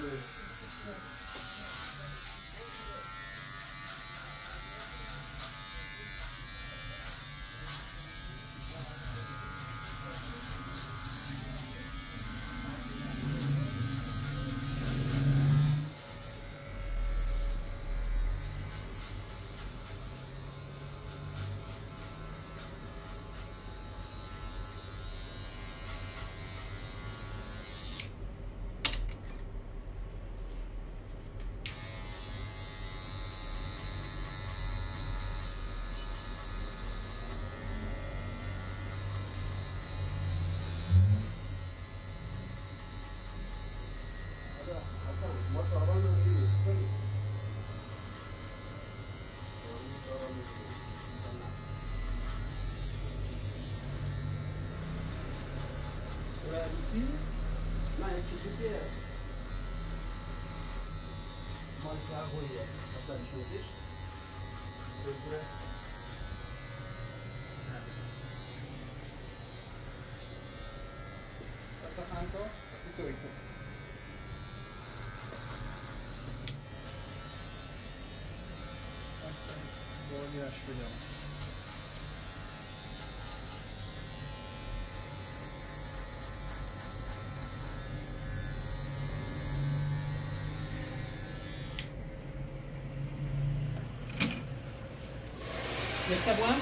عروسی؟ نه یکی دیگه مالکه قویه اصلا شدش بگیره حتی خانکا؟ حتی تویتو باقیش بگم يركبون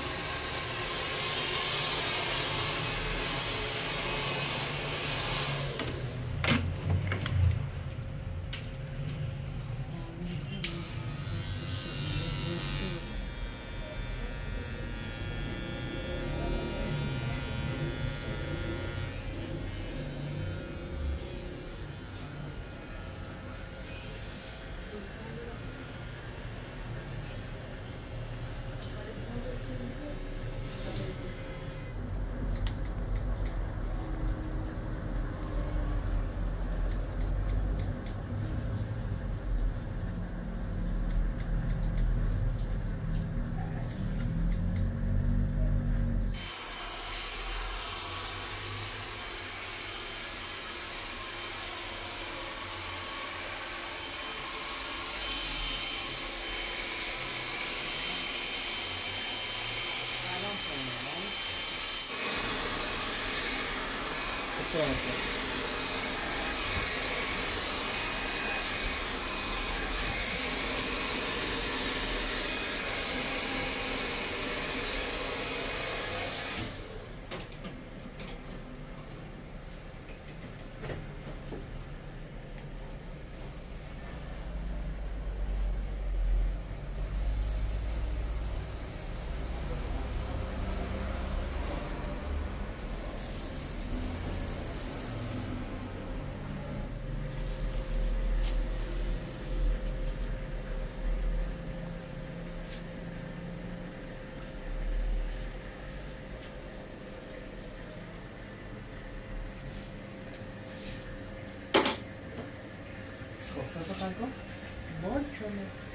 Santa Franco? Molto.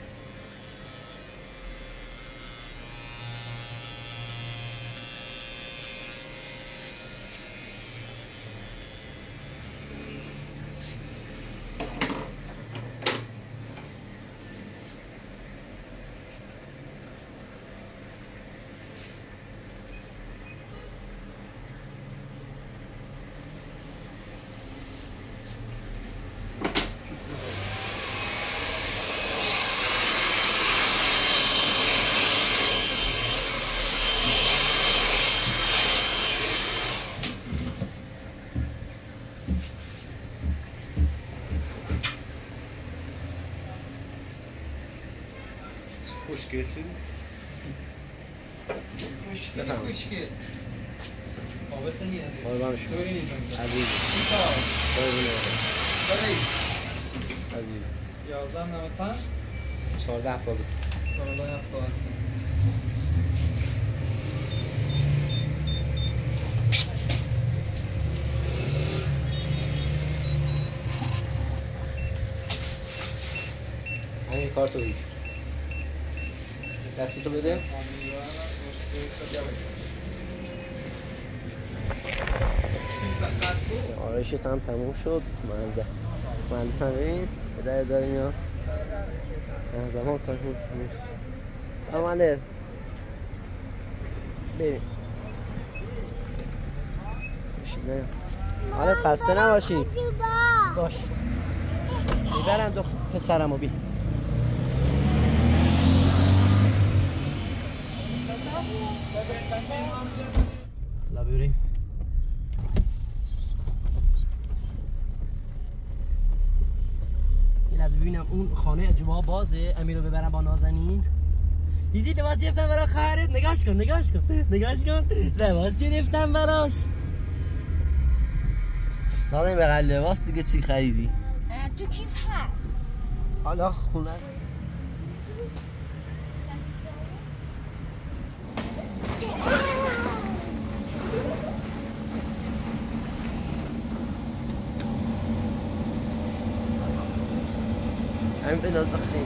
خوشگل شدی؟ خوشگل خوشگل آبت نیازی قربان شما طوری نیزم عزیز قربونه عزیز یازده نود پنج چهارده هفتاد و سه چهارده هفتاد و سه همین کارتو بگیر دستی تو بده آرایشت هم تموم شد مهندس مهندس هم ببین اداره داره میاد زمان کار کنید تموم شد آمده بریم باشید آرز خسته نباشی باش میبرم دو پسرمو بی لا بریم این از ببینم اون خانه عجوبه ها بازه امیر رو ببرم با نازنین دیدی لباس گرفتم برای خواهرت نگاش کن نگاش کن نگاش کن لباس گرفتم براش نازنین بغل لباس دیگه چی خریدی؟ تو کیف هست حالا خونه همین به داد بخیریم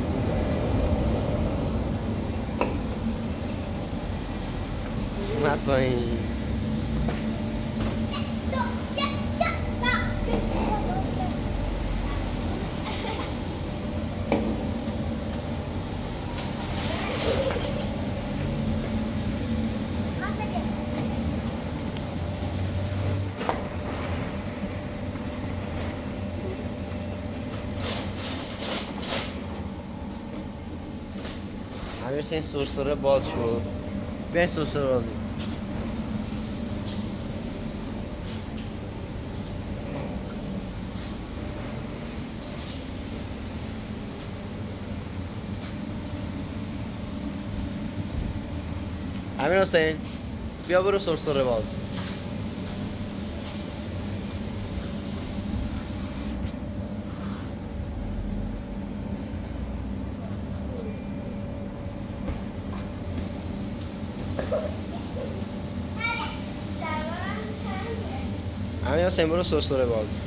اومد پایین امیر این سرسره باز شد بیاین سرسره بازی امیر حسین بیا برو سرسره باز امیر حسین برو سرسره باز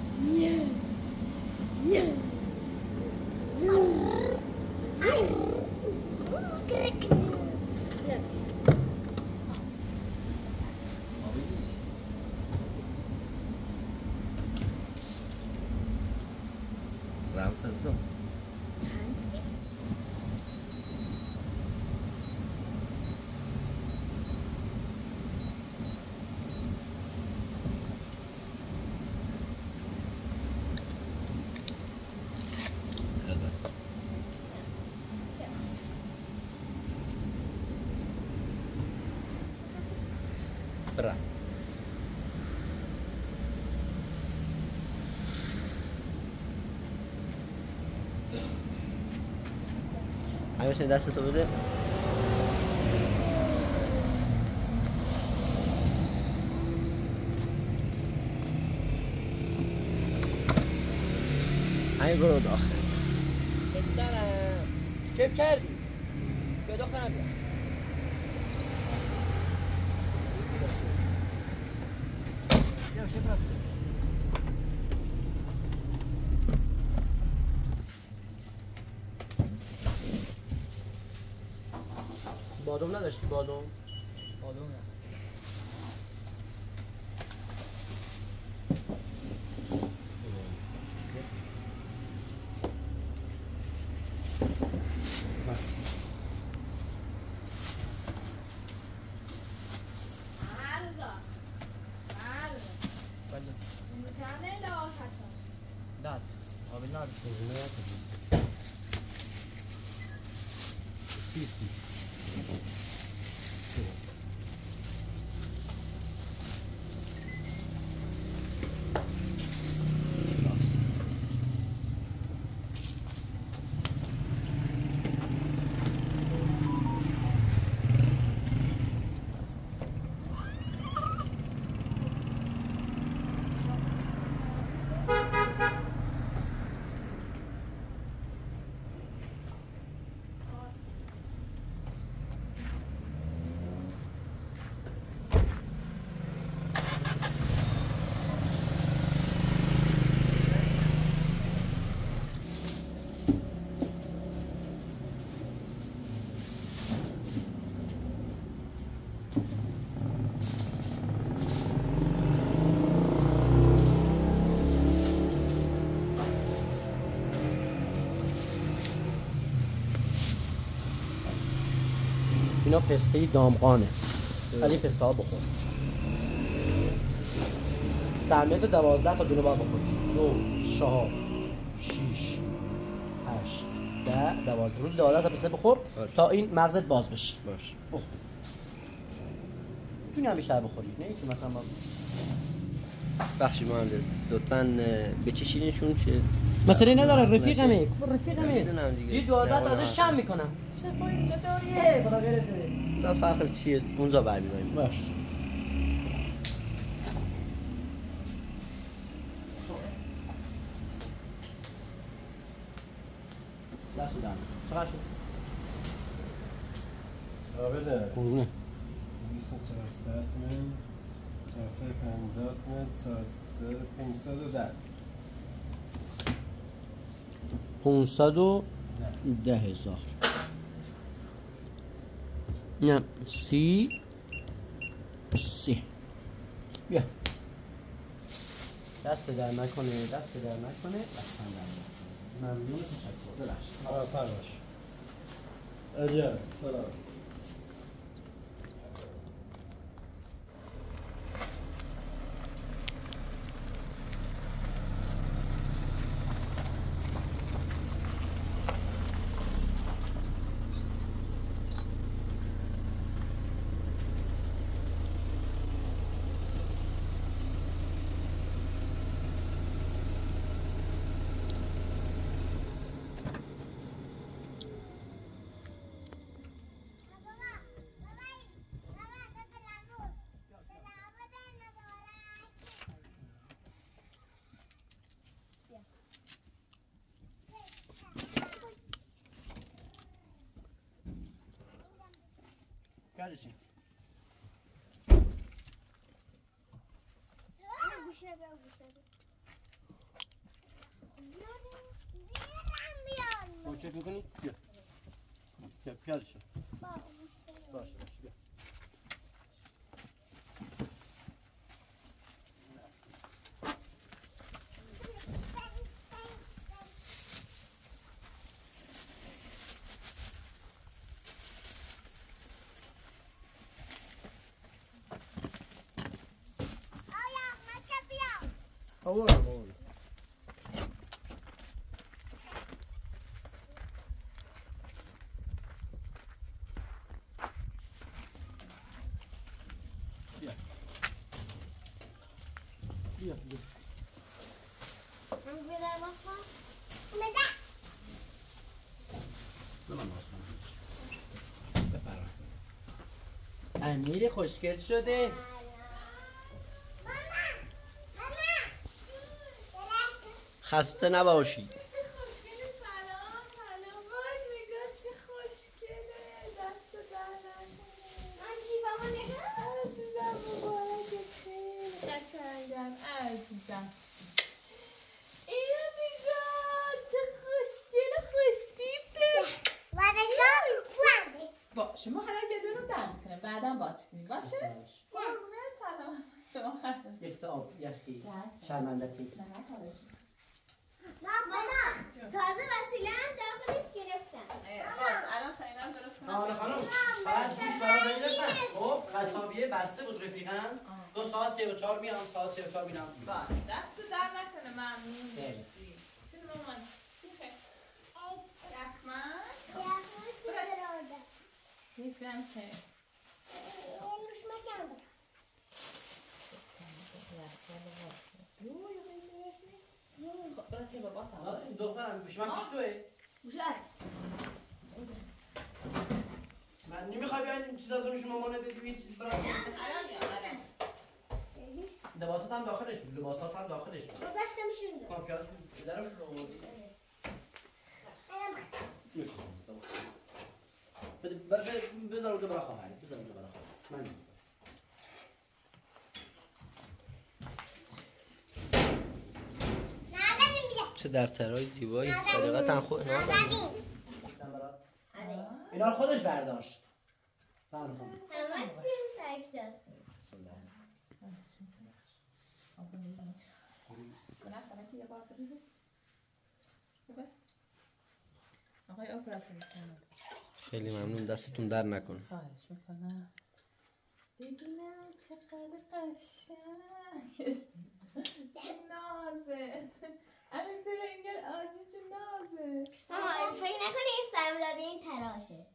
Yeah. سازو چند؟ برا همیشه دستتو بده همین برو داخل پسرم کیف کردی؟ بیا دخترم بیا بیا شیف رفت بادم نداشتی بادم؟ بادم نه داد قابل نداد سی سی اینا پسته دامغانه ولی پسته ها بخور سهمیت رو دوازده تا دونه باید بخوری دو، چهار، شیش، هشت، ده، دوازده روز دوازده تا پسته بخور باش. تا این مغزت باز بشه باش میتونی هم بیشتر بخوری نه اینکه مثلا با بخشی مهندس لطفاً بچشینشون چه مسئله نداره رفیقمه رفیقمه یه دوازده تا ازش شم میکنم شفایی چطوریه خدا غیرت بده لا فرقش چیه اونجا برداریم باش دست دارم چقدر شد؟ آبده قرونه دویست و چهارصد من چهارصد و پنجاه من چهارصد و پانصد و ده پانصد و ده هزار نه سی سی بیا دست در نکنه دست در نکنه دست در نکنه ممنون تشکر ببخشید آه فرماش علیه سلام گردشین گوشه به گوشه بیارم بیارم چک میکنی؟ بیا بیا پیاده شو باش باش بیا آوردم آوردم بیا بیا بیا من بیدار باشم. بده. نه من باز کنم بفرم امیر خوشگل شده خسته نباشی باشه ما حالا گلو در میکنه بعدا باز کنیم باشه؟ قربونه سلام شما خیلی یک تا آب یخی شرمندتی ماما تازه وسیله هم داخلش گرفتم. باز الان تا اینم درست کنم حالا خانم بعد گوش برام بگیرتن خب قصابیه بسته بود رفیقم دو ساعت سه و چهار میام ساعت سه و چهار میرم باز دست در نکنه ممنون خیلی. مرسی چی مامان چی خیلی رحمت میفهم که روش مکم بکن. خب برای که بابا حالا این دخترم گوش من پیش توه گوشر من نمیخوای بیاین این چیز از اونشون مامانه بدیم یه چیز برای الان میام الان لباسات هم داخلش بود لباسات هم داخلش بود گذاشتمشون دو. کام پیاز پدرمش رو آوردی نوش جون. بده ب- ب- بذار اونجا برای خواهری بذار اونجا برای خواهری من نمی‌ذارم. نداریم بیده. چه دفترهای زیبایی صدقتا خوب اینا هم نداریم. گفتم برات. اینا رو خودش برداشت سلام خانم همه چیز تک شد. آقای آپراتور میکنم خیلی ممنون دستتون در نکنه خواهش میکنم ببینم چقدر قشنگ نازه الان تر انگل آجی چه نازه ماما فکر نکنی این سرم داده این تراشه.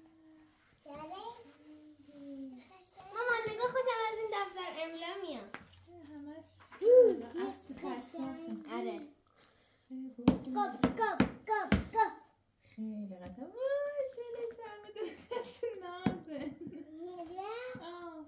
ماما نگاه خوشم از این دفتر املا میاد. همش اسب قشنگ آره. گپ گپ گپ گپ. خیلی قشنگ وای خیلی سرم داده چه نازه آه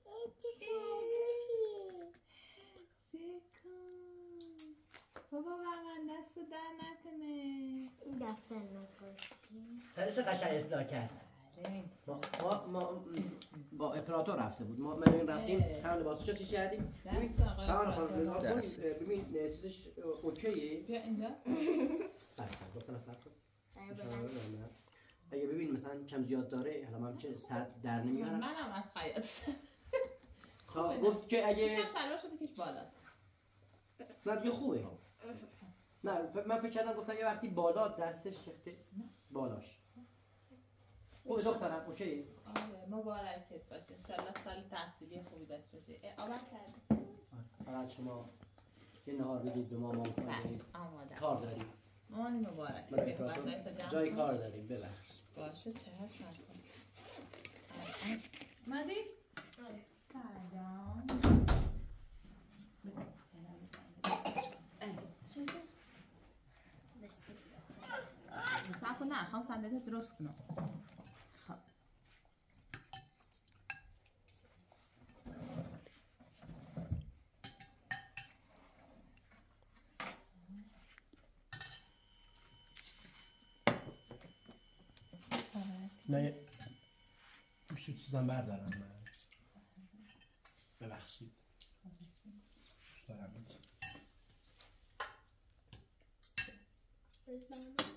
سکون بابا واقعا دست در نکنه این دفتر نکشی. سرش قشنگ اصلاح کرد آره. ما ما, ما با اپراتور رفته بود ما من رفتیم هم لباسشو چی کردیم دست آقای خانم خانم آپراتور. نگاه کن دست. ببین چیزش اوکیه بیا اینجا سر سر گفتم سر کن سر اشاره بلند. دارم. اگه ببین مثلا کم زیاد داره حالا من چه سر در نمیارم منم از خیاط تا گفت که اگه یکم شلوارشو بکش بالا نه دیگه خوبه نه ف- من فکر کردم گفتم یه وقتی بالا دستش شفته بالاش خوبه دخترم اوکی آره مبارکت باشه انشالله سال تحصیلی خوبی داشته باشه اه، آبر کردی فقط شما یه نهار بدید به ما ما کنیم سرش آماده است. کار داریم مامان مبارک من بیا اپراتور وسایل جمع جای کن. کار داریم ببخش باشه چشم نکن مدی؟ سلام صبر کن نه خوام صندلی درست کنم خب نه میشه چیزم بردارم من ببخشید دوست دارم این چیز.